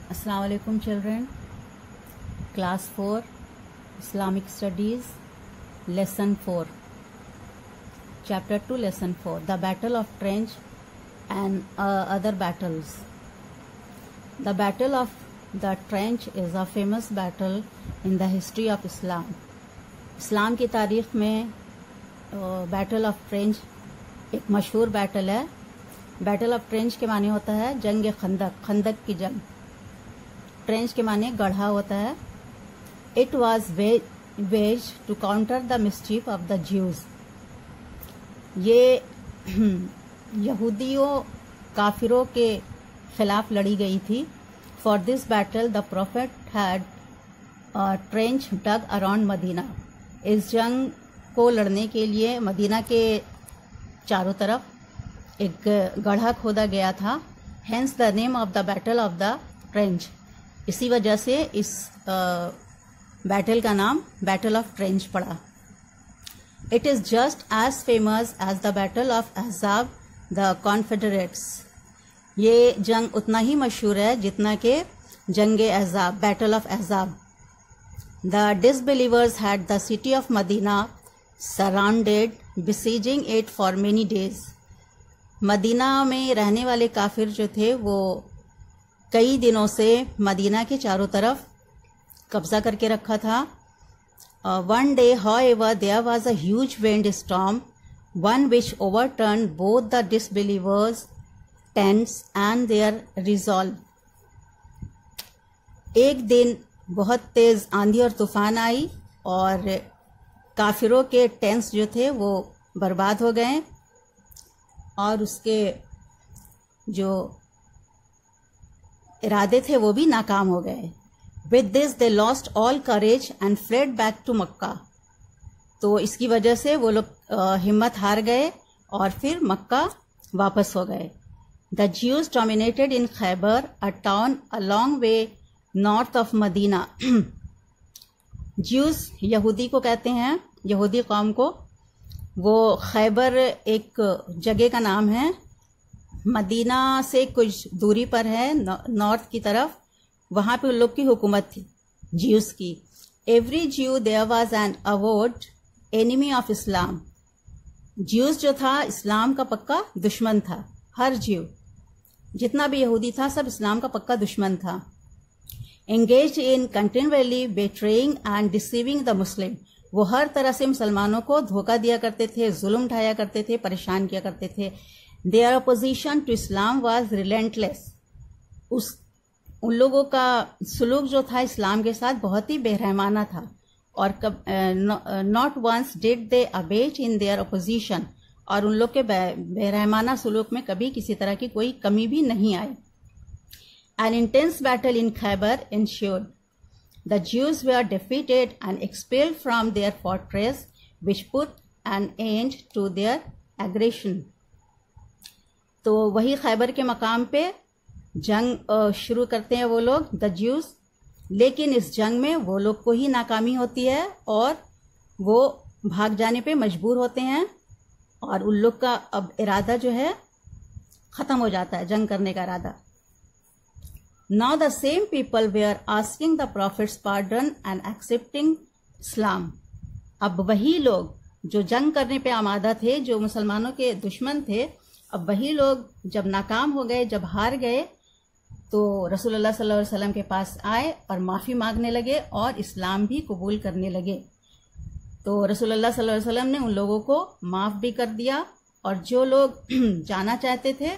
Assalamu alaikum children. Class 4 Islamic Studies Lesson 4 Chapter 2 Lesson 4 The Battle of Trench and Other Battles. The Battle of the Trench is a famous battle in the history of Islam. اسلام کی تاریخ میں battle of ٹرینچ ایک مشہور battle ہے. Battle of ٹرینچ کے معنی ہوتا ہے جنگ خندق، خندق کی جنگ. ٹرینچ کے معنی گڑھا ہوتا ہے. It was waged to counter the mischief of the Jews. یہ یہودیوں کافروں کے خلاف لڑی گئی تھی. For this battle the prophet had trench dug around Medina. اس جنگ کو لڑنے کے لیے مدینہ کے چاروں طرف ایک گڑھا کھودا گیا تھا. Hence the name of the battle of the trench. اسی وجہ سے اس بیٹل کا نام بیٹل آف ٹرینچ پڑا. It is just as famous as the battle of Ahzab the confederates. یہ جنگ اتنا ہی مشہور ہے جتنا کہ جنگ احزاب، battle of Ahzab. The disbelievers had the city of Medina surrounded, besieging it for many days. Medina میں رہنے والے کافر جو تھے وہ کئی دنوں سے مدینہ کے چاروں طرف قبضہ کر کے رکھا تھا. One day, however, there was a huge wind storm, one which overturned both the disbelievers' tents and their resolve. ایک دن بہت تیز آندھی اور طوفان آئی اور کافروں کے ٹینٹس جو تھے وہ برباد ہو گئے اور اس کے جو ارادے تھے وہ بھی ناکام ہو گئے. With this they lost all courage and fled back to مکہ. تو اس کی وجہ سے وہ لوگ ہمت ہار گئے اور پھر مکہ واپس ہو گئے. The Jews dominated in Khaybar, a town a long way north of Medina. Jews یہودی کو کہتے ہیں، یہودی قوم کو. وہ خیبر ایک جگہ کا نام ہے، مدینہ سے کچھ دوری پر ہے نارتھ کی طرف. وہاں پہ ان لوگ کی حکومت تھی جیوز کی. Every Jew there was an avowed enemy of Islam. Jews جو تھا اسلام کا پکا دشمن تھا. ہر جیو جتنا بھی یہودی تھا سب اسلام کا پکا دشمن تھا. engaged in continually betraying and deceiving the Muslim. وہ ہر طرح سے مسلمانوں کو دھوکہ دیا کرتے تھے، ظلم اٹھایا کرتے تھے، پریشان کیا کرتے تھے. their opposition to Islam was relentless. ان لوگوں کا سلوک جو تھا اسلام کے ساتھ بہت ہی بے رحمانہ تھا اور not once did they abate in their opposition. اور ان لوگ کے بے رحمانہ سلوک میں کبھی کسی طرح کی کوئی کمی بھی نہیں آئی. An intense battle in Khaybar ensued. The Jews were defeated and expelled from their fortress, which put an end to their aggression. تو وہی خیبر کے مقام پہ جنگ شروع کرتے ہیں وہ لوگ the Jews. لیکن اس جنگ میں وہ لوگ کو ہی ناکامی ہوتی ہے اور وہ بھاگ جانے پہ مجبور ہوتے ہیں اور ان لوگ کا اب ارادہ جو ہے ختم ہو جاتا ہے، جنگ کرنے کا ارادہ. Now the same people were asking the Prophet's pardon and accepting Islam. اب وہی لوگ جو جنگ کرنے پہ آمادہ تھے، جو مسلمانوں کے دشمن تھے، اب وہی لوگ جب ناکام ہو گئے، جب ہار گئے تو رسول اللہ صلی اللہ علیہ وسلم کے پاس آئے اور معافی مانگنے لگے اور اسلام بھی قبول کرنے لگے. تو رسول اللہ صلی اللہ علیہ وسلم نے ان لوگوں کو معاف بھی کر دیا اور جو لوگ جانا چاہتے تھے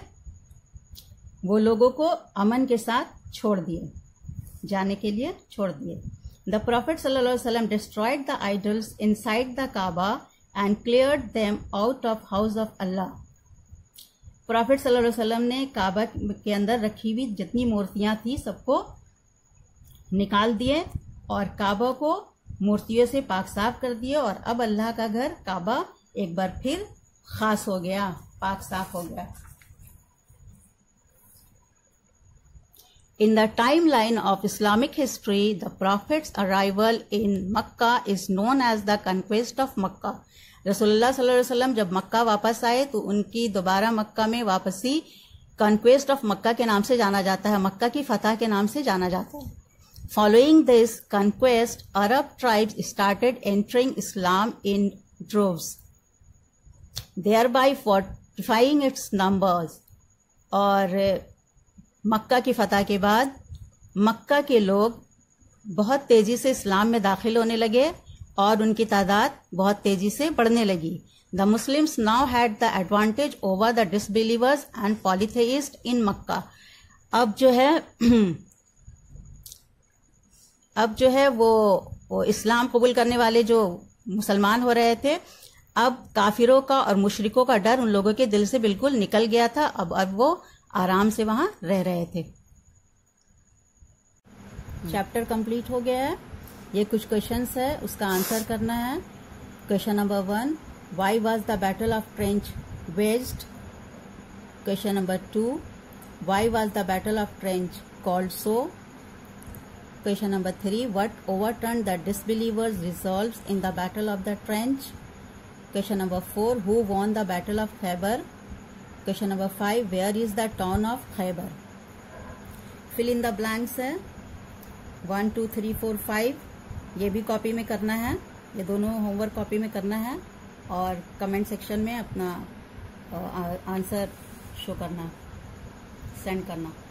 وہ لوگوں کو امن کے ساتھ چھوڑ دیے، جانے کے لیے چھوڑ دیے. دا پروفیٹ صلی اللہ علیہ وسلم destroyed the idols inside the Kaaba and cleared them out of house of Allah. Prophet صلی اللہ علیہ وسلم نے کعبہ کے اندر رکھی ہوئی جتنی مورتیاں تھیں سب کو نکال دیے اور کعبہ کو مورتیوں سے پاک صاف کر دیے اور اب اللہ کا گھر کعبہ ایک بار پھر خاص ہو گیا، پاک صاف ہو گیا. In the timeline of Islamic history, the Prophet's arrival in Makkah is known as the conquest of Makkah. رسول اللہ صلی اللہ علیہ وسلم جب مکہ واپس آئے تو ان کی دوبارہ مکہ میں واپسی کنکویسٹ آف مکہ کے نام سے جانا جاتا ہے، مکہ کی فتح کے نام سے جانا جاتا ہے. Following this conquest Arab tribes started entering Islam in Druze thereby fortifying its numbers. اور مکہ کی فتح کے بعد مکہ کے لوگ بہت تیزی سے اسلام میں داخل ہونے لگے اور ان کی تعداد بہت تیزی سے بڑھنے لگی. The Muslims now had the advantage over the disbelievers and polytheists in Makkah. اب جو ہے وہ اسلام قبول کرنے والے جو مسلمان ہو رہے تھے، اب کافروں کا اور مشرکوں کا ڈر ان لوگوں کے دل سے بالکل نکل گیا تھا. اب وہ آرام سے وہاں رہ رہے تھے. چیپٹر کمپلیٹ ہو گیا ہے. یہ کچھ کوشچنس ہے، اس کا آنسر کرنا ہے. Question number 1، why was the battle of trench waged? Question number 2، why was the battle of trench called so? Question number 3، what overturn the disbelievers resolves in the battle of the trench? Question number 4, who won the battle of Khaybar? Question number 5, where is the town of Khaybar? Fill in the blanks ہے 1 2 3 4 5. یہ بھی copy میں کرنا ہے، یہ دونوں home work copy میں کرنا ہے اور کمنٹ سیکشن میں اپنا آنسر شو کرنا، سینڈ کرنا.